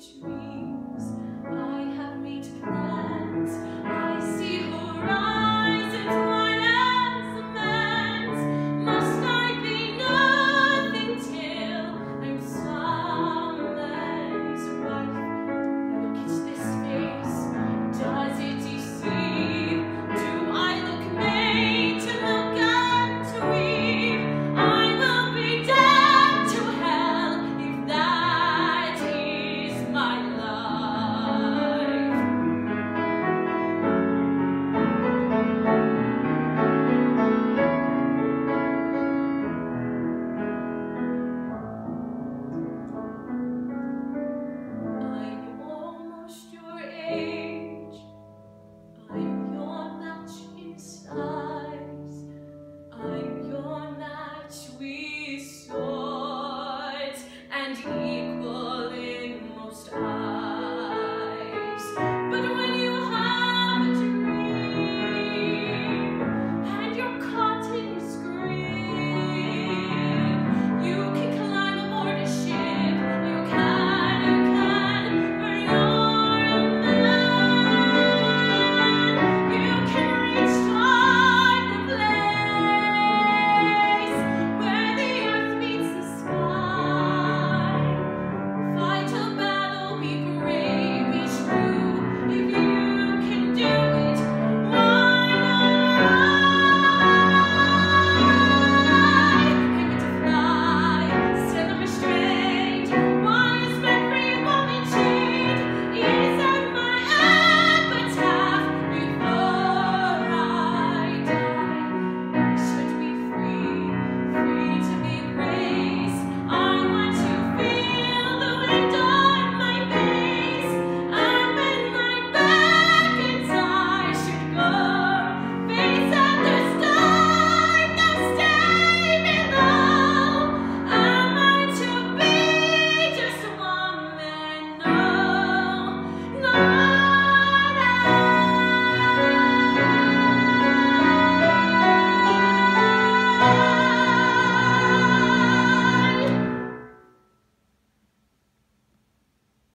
dreams. I have made plans. I see horizons wide as lands. Must I be nothing till I'm someone's wife? Look at this face. Does it deceive? Do I look made to look and to weave? I will be damned to hell if that is my life. I'm almost your age. I'm your match in size. I'm your match with swords and equal.